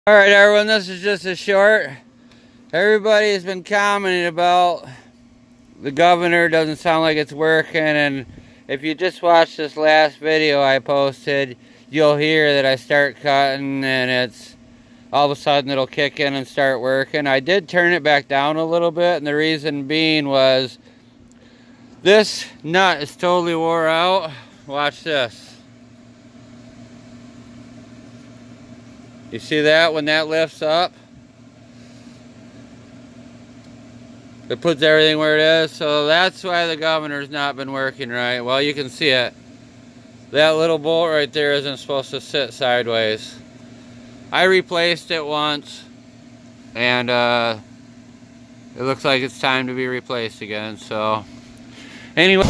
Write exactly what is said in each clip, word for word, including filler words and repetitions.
Alright everyone, this is just a short. Everybody has been commenting about the governor doesn't sound like it's working, and if you just watch this last video I posted, you'll hear that I start cutting and it's all of a sudden it'll kick in and start working. I did turn it back down a little bit, and the reason being was this nut is totally wore out. Watch this. You see that when that lifts up? It puts everything where it is, so that's why the governor's not been working right. Well, you can see it. That little bolt right there isn't supposed to sit sideways. I replaced it once, and uh, it looks like it's time to be replaced again, so anyway.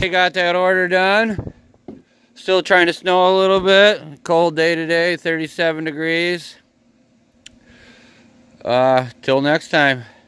I got that order done. Still trying to snow a little bit. Cold day today, thirty-seven degrees. Uh, till next time.